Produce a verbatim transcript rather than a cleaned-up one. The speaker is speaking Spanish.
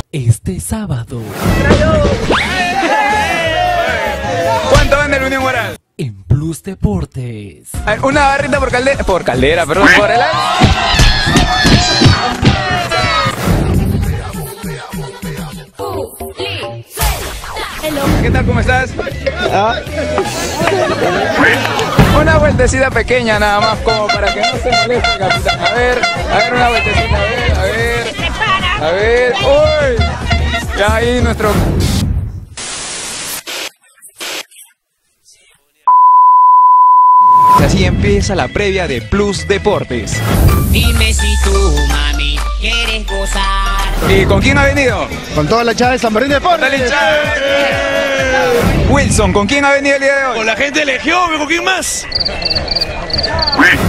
este sábado. ¿Cuánto vende el Unión Moral? En Plus Deportes. A ver, una barrita por caldera, por caldera, perdón, por el ¿Qué tal? ¿Cómo estás? ¿Ah? Una vueltecita pequeña nada más, como para que no se moleste, capitán. A ver, a ver, una vueltecita, a ver, a ver. A ver, uy. Ya ahí nuestro... Así empieza la previa de Plus Deportes. Dime si tú, mami, quieres gozar. ¿Y con quién ha venido? Con toda la hinchada de San Martín Deportes. Wilson, ¿con quién ha venido el día de hoy? Con la gente de Legión, ¿con quién más?